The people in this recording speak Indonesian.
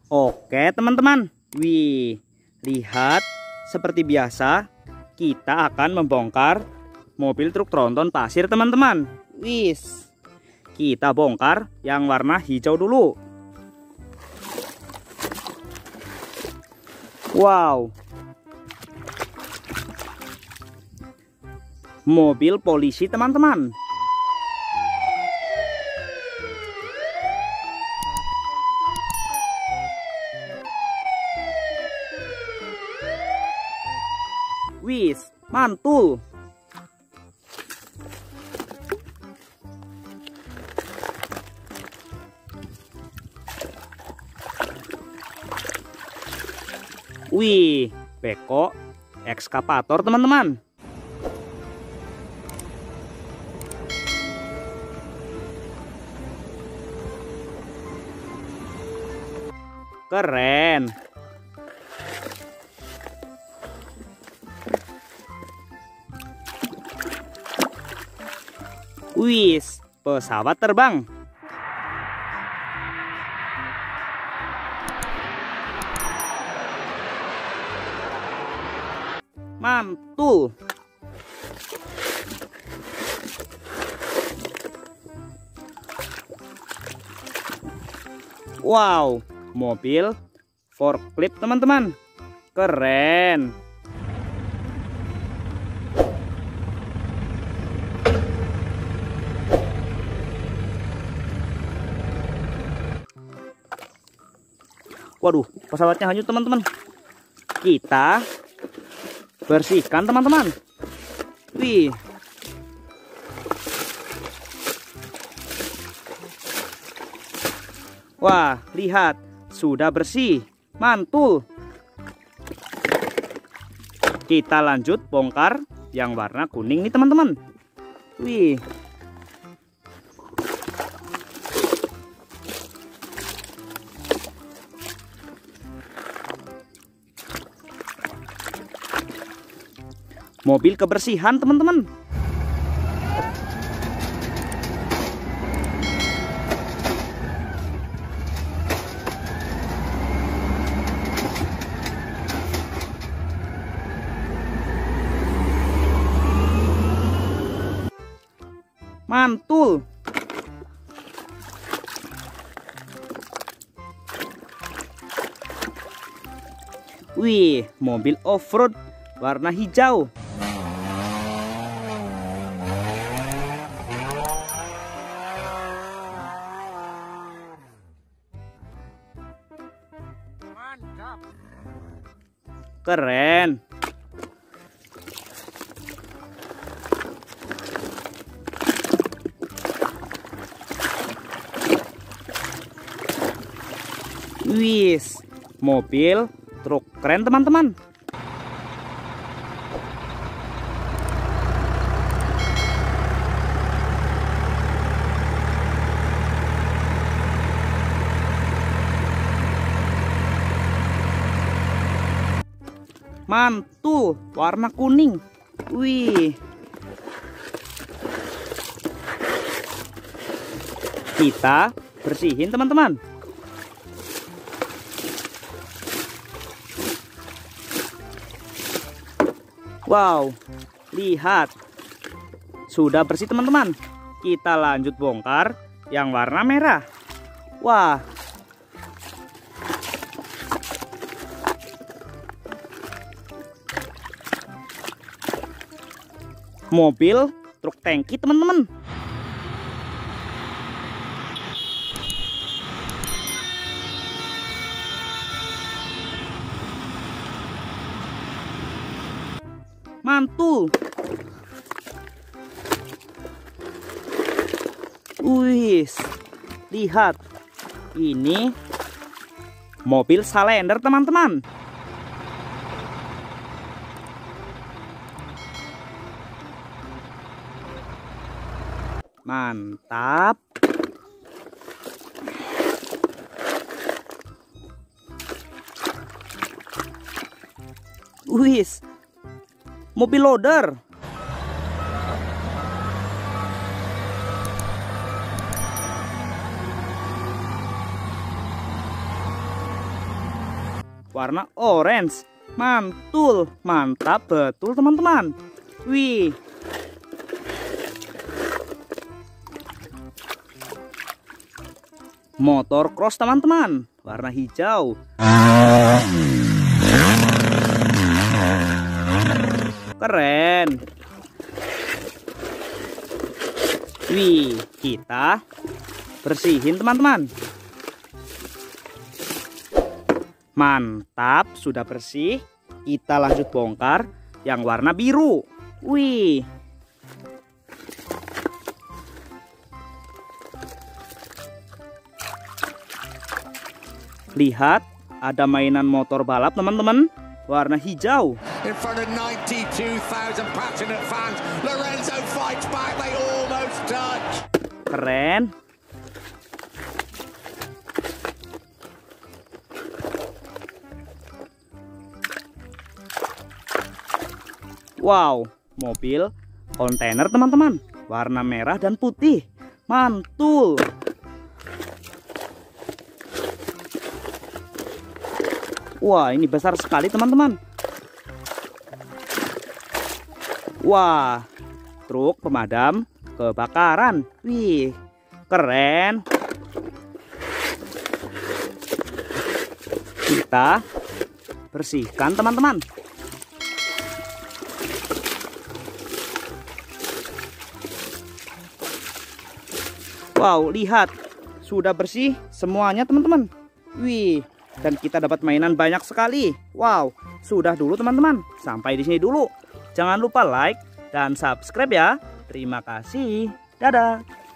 Oke teman-teman, wih, lihat, seperti biasa kita akan membongkar mobil truk tronton pasir teman-teman. Wis, kita bongkar yang warna hijau dulu. Wow, mobil polisi teman-teman. Wis, mantul. Wih, beko ekskavator teman-teman. Keren. Wis, pesawat terbang. Mantul. Wow, mobil forklift teman-teman. Keren. Waduh, pesawatnya hanyut teman-teman. Kita bersihkan teman-teman. Wih. Wah, lihat, sudah bersih. Mantul. Kita lanjut bongkar yang warna kuning nih teman-teman. Wih. Mobil kebersihan teman-teman. Mantul. Wih, mobil off-road warna hijau. Mantap. Keren. Wis, mobil truk keren teman-teman. Mantul, warna kuning. Wih. Kita bersihin teman-teman. Wow, lihat. Sudah bersih teman-teman. Kita lanjut bongkar yang warna merah. Wah. Mobil truk tangki teman-teman. Mantul. Wih, lihat. Ini mobil Salender teman-teman. Mantap. Wis, mobil loader. warna orange. Mantul, mantap betul teman-teman. Wih. Motor cross teman-teman, warna hijau. Keren. Wih, kita bersihin teman-teman. Mantap, sudah bersih. Kita lanjut bongkar yang warna biru. Wih. Lihat, ada mainan motor balap teman-teman, warna hijau. In front of 92,000 passionate fans, Lorenzo fights back, they almost touch. Keren. Wow, mobil kontainer teman-teman, warna merah dan putih. Mantul. Wah, ini besar sekali teman-teman. Wah, truk pemadam kebakaran. Wih, keren. Kita bersihkan teman-teman. Wow, lihat, sudah bersih semuanya teman-teman. Wih, dan kita dapat mainan banyak sekali. Wow, sudah dulu teman-teman. Sampai di sini dulu. Jangan lupa like dan subscribe ya. Terima kasih. Dadah.